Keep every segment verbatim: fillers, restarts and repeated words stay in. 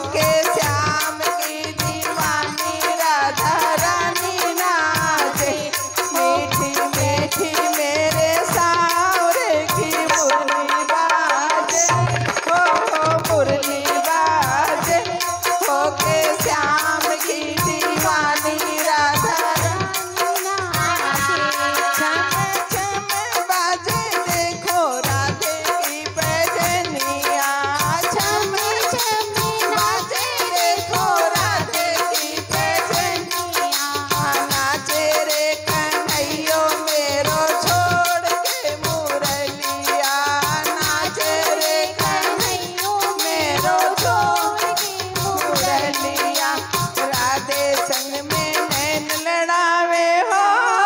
होके श्याम की दीवानी राधा रानी नाचे। मीठी मीठी मेरे सावरे की मुरली बाजे, हो हो मुरली बाजे। होके श्याम की दीवानी राधा रानी नाचे। छम छम बाजे देखो राधे की पैजनिया। छम छम बाजे देखो राधे की पैजनिया। नाचे रे कन्हैयो मेरो छोड़ के मुरलिया। नाचे रे कन्हैयो मेरो छोड़ के मुरलिया। राधे संग में नैन लड़ावे हो,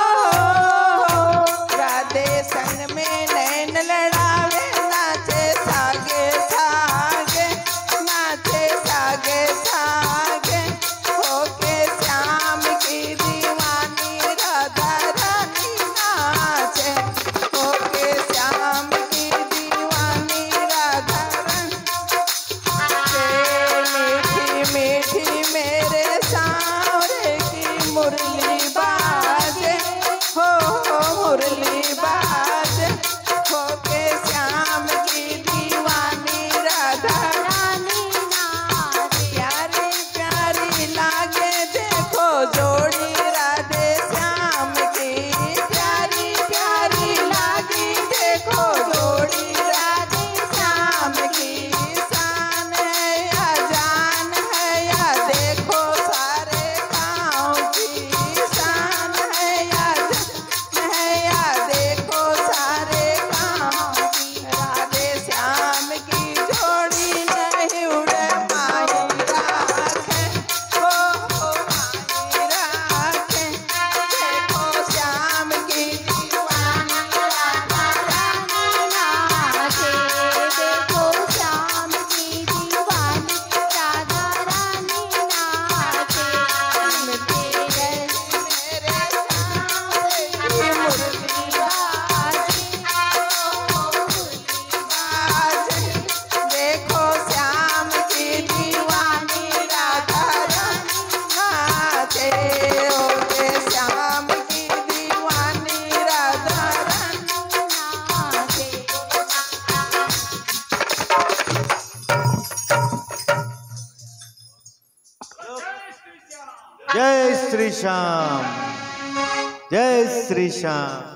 राधे संग में नैन लड़ावे। नाचे सागे सागे, नाचे सागे सागे। होके श्याम की दीवानी राधा रानी नाचे। होके श्याम की दीवानी राधा रानी नाचे। मीठी मीठी मेरे सावरे की मुरली बाजे, हो हो मुरली बाजे। होके श्याम की दीवानी राधा रानी नाचे। प्यारी प्यारी लागे देखो जोड़ी राधे श्याम की। प्यारी प्यारी लागी देखो जोड़ी राधे श्याम की। शान है या जान है या देखो सारे गाँव की। शान है या जान है या देखो सारे गाँव की। राधे श्याम की जोड़ी नहीं उड़े माई राखे, हो हो माई राखे। देखो श्याम की दीवानी राधा रानी नाचे। देखो श्याम की दीवानी राधा रानी नाचे। मेरे मेरे सावरे की मुरली बाजे, हो मुरली बाजे। देखो श्याम की दीवानी राधा रानी नाचे। होके श्याम की दीवानी राधा रानी नाचे। जय श्री श्याम, जय श्री श्याम।